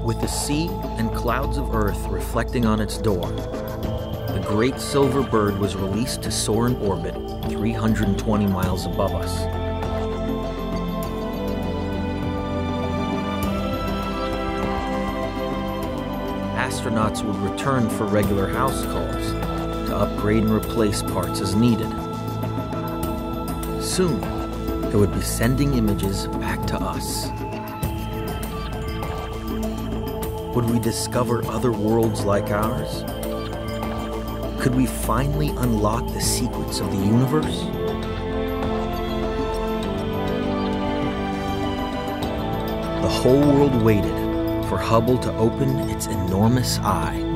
With the sea and clouds of Earth reflecting on its door, the great silver bird was released to soar in orbit 320 miles above us. Astronauts would return for regular house calls to upgrade and replace parts as needed. Soon, they would be sending images back to us. Would we discover other worlds like ours? Could we finally unlock the secrets of the universe? The whole world waited for Hubble to open its enormous eye.